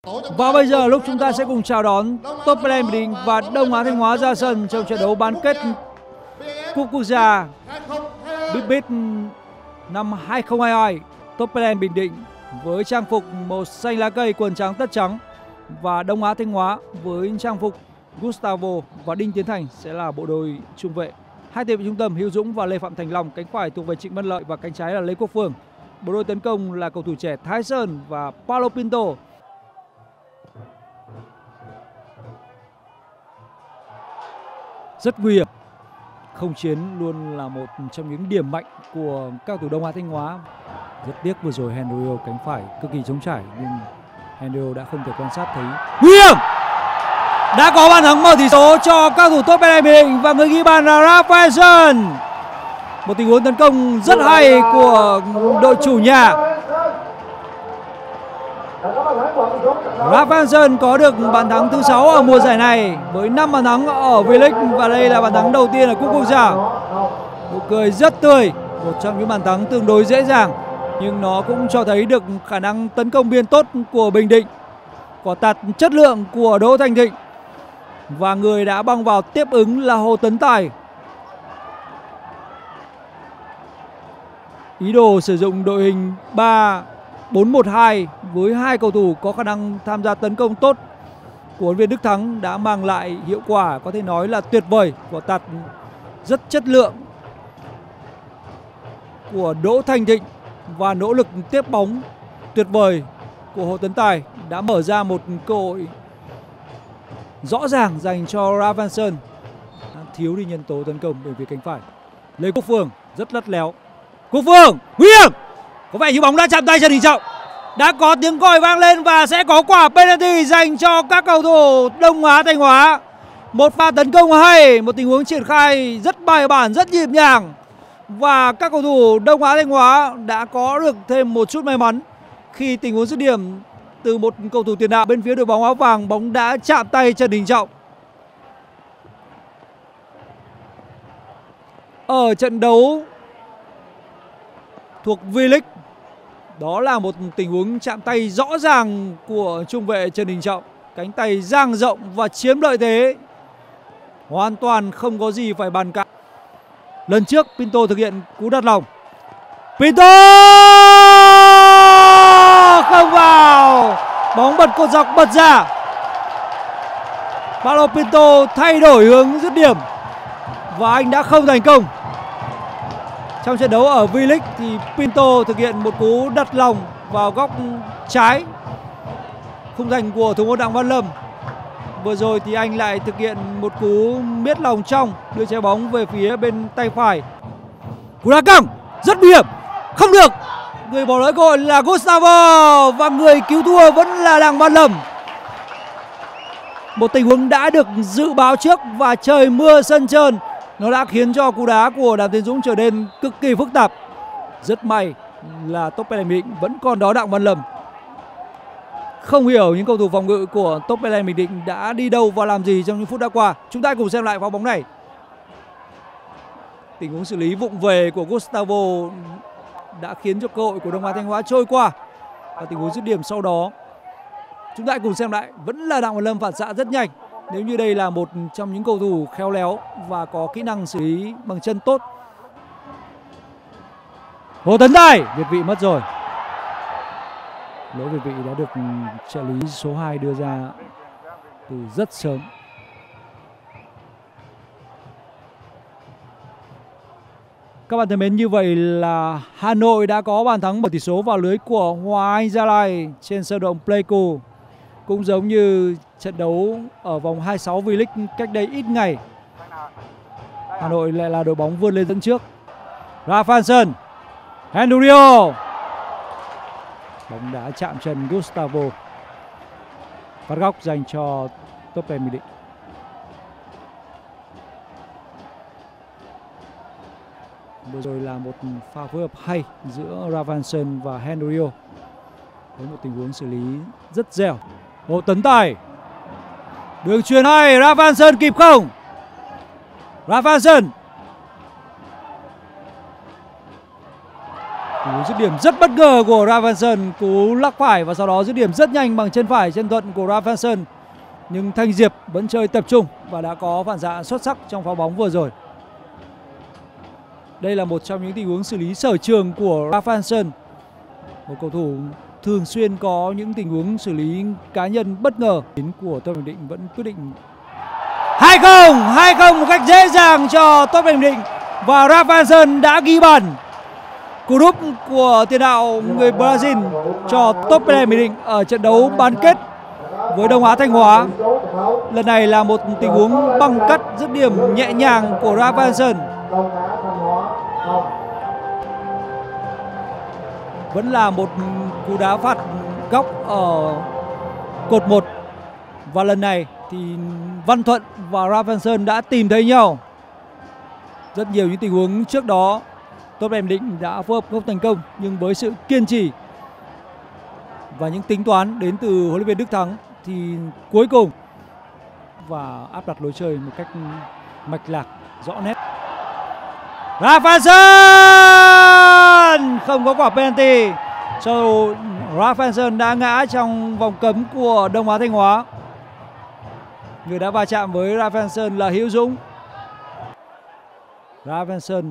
Và bây giờ lúc chúng ta sẽ cùng chào đón Top Plan Bình Định và Đông Á Thanh Hóa ra sân trong trận đấu bán kết Cúp Quốc gia Big Beat năm 2022. Top Plan Bình Định với trang phục màu xanh lá cây, quần trắng tất trắng, và Đông Á Thanh Hóa với trang phục Gustavo và Đinh Tiến Thành sẽ là bộ đôi trung vệ. Hai tiền vệ trung tâm Hữu Dũng và Lê Phạm Thành Long, cánh phải thuộc về Trịnh Văn Lợi và cánh trái là Lê Quốc Phương. Bộ đôi tấn công là cầu thủ trẻ Thái Sơn và Paulo Pinto. Rất nguy hiểm. Không chiến luôn là một trong những điểm mạnh của các cầu thủ Đông Á Thanh Hóa. Rất tiếc vừa rồi Henry cánh phải cực kỳ trống trải nhưng Henry đã không thể quan sát thấy. Nguy hiểm! Đã có bàn thắng mở tỷ số cho các thủ Top Plan Bình Định và người ghi bàn là Rafael. Một tình huống tấn công rất hay của đội chủ nhà. Rafael có được bàn thắng thứ 6 ở mùa giải này với 5 bàn thắng ở V-League và đây là bàn thắng đầu tiên ở Cúp Quốc gia. Nụ cười rất tươi, một trong những bàn thắng tương đối dễ dàng nhưng nó cũng cho thấy được khả năng tấn công biên tốt của Bình Định, quả tạt chất lượng của Đỗ Thành Thịnh, và người đã băng vào tiếp ứng là Hồ Tấn Tài. Ý đồ sử dụng đội hình 3-4-1-2 với hai cầu thủ có khả năng tham gia tấn công tốt của huấn luyện viên Đức Thắng đã mang lại hiệu quả có thể nói là tuyệt vời. Quả tạt rất chất lượng của Đỗ Thành Thịnh và nỗ lực tiếp bóng tuyệt vời của Hồ Tấn Tài đã mở ra một cơ hội rõ ràng dành cho Rafael. Thiếu đi nhân tố tấn công bởi phía cánh phải. Lê Quốc Phương rất lắt léo. Quốc Phương nguy hiểm, có vẻ như bóng đã chạm tay Trần Đình Trọng. Đã có tiếng còi vang lên và sẽ có quả penalty dành cho các cầu thủ Đông Á Thanh Hóa. Một pha tấn công hay, một tình huống triển khai rất bài bản, rất nhịp nhàng, và các cầu thủ Đông Á Thanh Hóa đã có được thêm một chút may mắn khi tình huống dứt điểm từ một cầu thủ tiền đạo bên phía đội bóng áo vàng. Bóng đã chạm tay Trần Đình Trọng. Ở trận đấu thuộc V-League, đó là một tình huống chạm tay rõ ràng của trung vệ Trần Đình Trọng. Cánh tay dang rộng và chiếm lợi thế, hoàn toàn không có gì phải bàn cãi. Lần trước Pinto thực hiện cú đặt lòng. Pinto không vào, bóng bật cột dọc bật ra. Paulo Pinto thay đổi hướng dứt điểm và anh đã không thành công. Trong trận đấu ở V-League thì Pinto thực hiện một cú đặt lòng vào góc trái khung thành của thủ môn Đặng Văn Lâm. Vừa rồi thì anh lại thực hiện một cú miết lòng trong, đưa trái bóng về phía bên tay phải. Cú đá căng rất nguy hiểm, không được. Người bỏ lỡ cơ hội là Gustavo và người cứu thua vẫn là Đặng Văn Lâm. Một tình huống đã được dự báo trước và trời mưa sân trơn, nó đã khiến cho cú đá của Đàm Tiến Dũng trở nên cực kỳ phức tạp. Rất may là Top Plan Bình Định vẫn còn đó Đặng Văn Lâm. Không hiểu những cầu thủ phòng ngự của Top Plan Bình Định đã đi đâu và làm gì trong những phút đã qua. Chúng ta cùng xem lại pha bóng này. Tình huống xử lý vụng về của Gustavo đã khiến cho cơ hội của Đông Á Thanh Hóa trôi qua. Và tình huống dứt điểm sau đó, chúng ta cùng xem lại, vẫn là Đặng Văn Lâm phản xạ rất nhanh. Nếu như đây là một trong những cầu thủ khéo léo và có kỹ năng xử lý bằng chân tốt. Hồ Tấn Tài, việt vị mất rồi. Lỗi việt vị đã được trợ lý số 2 đưa ra từ rất sớm. Các bạn thân mến, như vậy là Hà Nội đã có bàn thắng mở tỷ số vào lưới của Hòa Anh Gia Lai trên sân vận động Pleiku. Cũng giống như trận đấu ở vòng 26 V-League cách đây ít ngày, Hà Nội lại là đội bóng vươn lên dẫn trước. Rafael, Henrio, bóng đã chạm chân Gustavo. Phát góc dành cho Top Plan Bình Định. Vừa rồi là một pha phối hợp hay giữa Rafael và Henrio với một tình huống xử lý rất dẻo. Hồ Tấn Tài, đường chuyền hay, Rafael kịp không? Rafael Tình huống dứt điểm rất bất ngờ của Rafaelson, cú lắc phải và sau đó dứt điểm rất nhanh bằng chân phải chân thuận của Rafaelson. Nhưng Thanh Diệp vẫn chơi tập trung và đã có phản xạ xuất sắc trong pha bóng vừa rồi. Đây là một trong những tình huống xử lý sở trường của Rafaelson, một cầu thủ thường xuyên có những tình huống xử lý cá nhân bất ngờ. Đến của Top Bình Định vẫn quyết định 2-0 một cách dễ dàng cho Top Bình Định và Rafaelson đã ghi bàn. Cú đúp của tiền đạo người Brazil cho Top Bình Định ở trận đấu bán kết với Đông Á Thanh Hóa. Lần này là một tình huống băng cắt dứt điểm nhẹ nhàng của Rafaelson. Vẫn là một cú đá phạt góc ở cột 1. Và lần này thì Văn Thuận và Rafaelson đã tìm thấy nhau. Rất nhiều những tình huống trước đó Top Bình Định đã phối hợp không thành công, nhưng với sự kiên trì và những tính toán đến từ huấn luyện viên Đức Thắng thì cuối cùng và áp đặt lối chơi một cách mạch lạc, rõ nét. Rafaelson không có quả penalty. Rafaelson đã ngã trong vòng cấm của Đông Á Thanh Hóa. Người đã va chạm với Rafaelson là Hữu Dũng. Rafaelson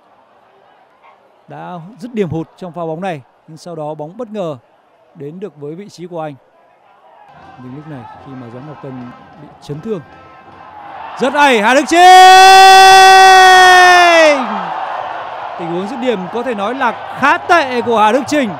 đã dứt điểm hụt trong pha bóng này, nhưng sau đó bóng bất ngờ đến được với vị trí của anh. Nhưng lúc này khi mà Doãn Ngọc Tân bị chấn thương, rất hay, Hà Đức Chinh. Tình huống dứt điểm có thể nói là khá tệ của Hà Đức Chinh.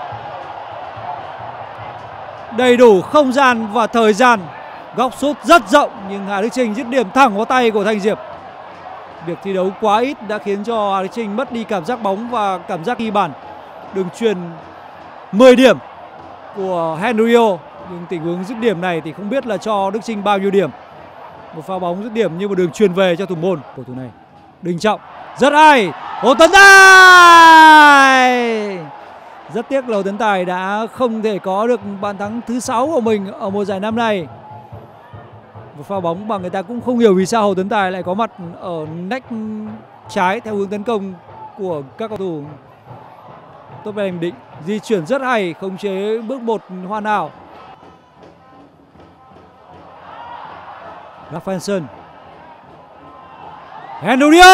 Đầy đủ không gian và thời gian, góc sút rất rộng nhưng Hà Đức Chinh dứt điểm thẳng vào tay của Thanh Diệp. Việc thi đấu quá ít đã khiến cho Hà Đức Chinh mất đi cảm giác bóng và cảm giác ghi bàn. Đường chuyền 10 điểm của Henrio, nhưng tình huống dứt điểm này thì không biết là cho Đức Chinh bao nhiêu điểm. Một pha bóng dứt điểm như một đường chuyền về cho thủ môn. Cầu thủ này Đình Trọng, rất hay, Hồ Tấn Tài. Rất tiếc là Hồ Tấn Tài đã không thể có được bàn thắng thứ 6 của mình ở mùa giải năm nay. Một pha bóng mà người ta cũng không hiểu vì sao Hồ Tấn Tài lại có mặt ở nách trái theo hướng tấn công của các cầu thủ Top Bình Định. Di chuyển rất hay, khống chế bước 1 hoàn hảo. Rafaelson, Henrio,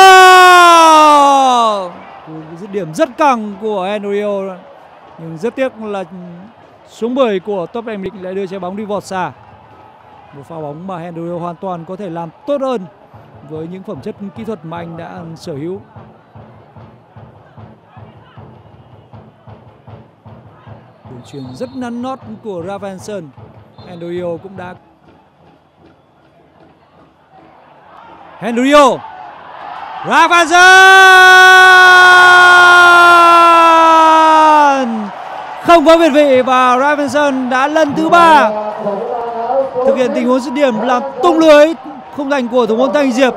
dứt điểm rất căng của Henrio, nhưng rất tiếc là số 10 của Top Bình Định lại đưa trái bóng đi vọt xa. Một pha bóng mà Henrio hoàn toàn có thể làm tốt hơn với những phẩm chất kỹ thuật mà anh đã sở hữu. Đường chuyền rất nắn nót của Rafaelson. Henrio cũng đã. Henrio, Rafaelson không có việt vị và Rafaelson đã lần thứ 3 thực hiện tình huống dứt điểm làm tung lưới khung thành của thủ môn Thanh Diệp.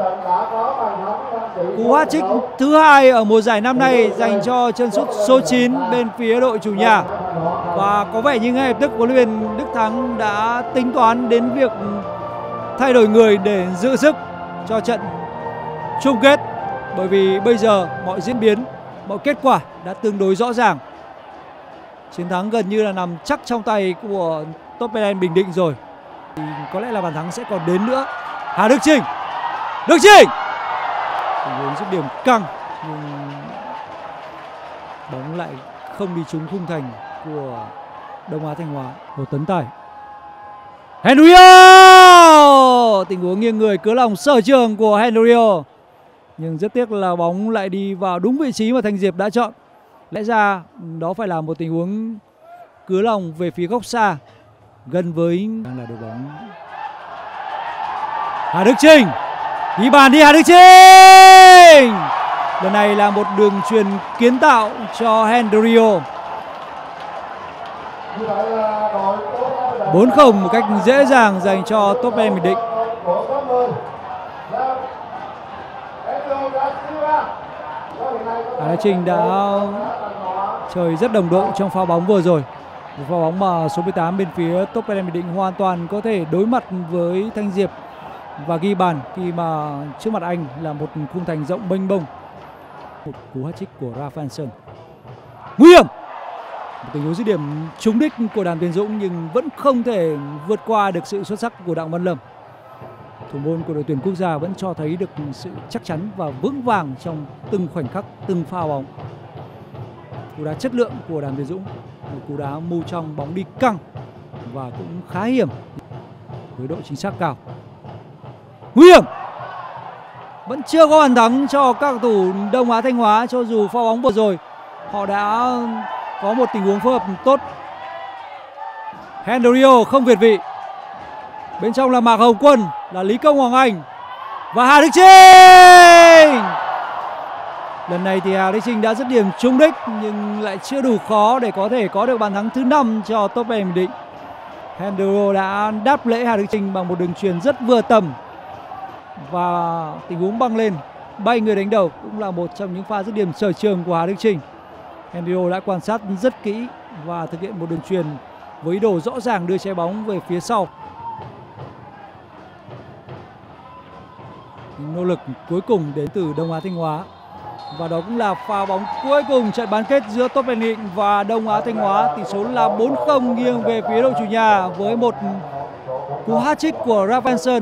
Cú hat-trick thứ 2 ở mùa giải năm nay dành cho chân sút số 9 bên phía đội chủ nhà. Và có vẻ như ngay lập tức huấn luyện viên Đức Thắng đã tính toán đến việc thay đổi người để giữ sức cho trận chung kết, bởi vì bây giờ mọi diễn biến, mọi kết quả đã tương đối rõ ràng. Chiến thắng gần như là nằm chắc trong tay của Top Bình Định rồi. Thì có lẽ là bàn thắng sẽ còn đến nữa. Hà Đức Chinh, Đức Chinh, tình huống dứt điểm căng nhưng bóng lại không đi trúng khung thành của Đông Á Thanh Hóa. Hồ Tấn Tài, Henrio, tình huống nghiêng người cứa lòng sở trường của Henrio, nhưng rất tiếc là bóng lại đi vào đúng vị trí mà Thanh Diệp đã chọn. Lẽ ra đó phải là một tình huống cứa lòng về phía góc xa gần với đang là đội bóng. Hà Đức Chinh, ghi bàn đi Hà Đức Chinh. Lần này là một đường chuyền kiến tạo cho Henrio. 4-0 một cách dễ dàng dành cho Top Bình Định. Hà Đức Chinh đã chơi rất đồng đội trong pha bóng vừa rồi. Một pha bóng mà số 18 bên phía Top Bình Định hoàn toàn có thể đối mặt với Thanh Diệp và ghi bàn khi mà trước mặt anh là một khung thành rộng mênh mông. Một cú hat-trick của Rafaelson. Nguy hiểm. Một tình huống dứt điểm trúng đích của Đàm Tiến Dũng nhưng vẫn không thể vượt qua được sự xuất sắc của Đặng Văn Lâm. Thủ môn của đội tuyển quốc gia vẫn cho thấy được sự chắc chắn và vững vàng trong từng khoảnh khắc, từng pha bóng. Cú đá chất lượng của Đàm Tiến Dũng, một cú đá mù trong, bóng đi căng và cũng khá hiểm với độ chính xác cao. Nguy hiểm. Vẫn chưa có bàn thắng cho các cầu thủ Đông Á Thanh Hóa, cho dù pha bóng vừa rồi họ đã có một tình huống phối hợp tốt. Henry không việt vị. Bên trong là Mạc Hồng Quân, là Lý Công Hoàng Anh và Hà Đức Chinh. Lần này thì Hà Đức Chinh đã dứt điểm trúng đích nhưng lại chưa đủ khó để có thể có được bàn thắng thứ 5 cho Top Em Bình Định. Henry đã đáp lễ Hà Đức Chinh bằng một đường chuyền rất vừa tầm và tình huống băng lên bay người đánh đầu cũng là một trong những pha dứt điểm sở trường của Hà Đức Chinh. Henry đã quan sát rất kỹ và thực hiện một đường chuyền với ý đồ rõ ràng đưa trái bóng về phía sau. Nỗ lực cuối cùng đến từ Đông Á Thanh Hóa và đó cũng là pha bóng cuối cùng trận bán kết giữa Top Em Bình Định và Đông Á Thanh Hóa. Tỷ số là 4-0 nghiêng về phía đội chủ nhà với một cú hat-trick của Rafael Sơn.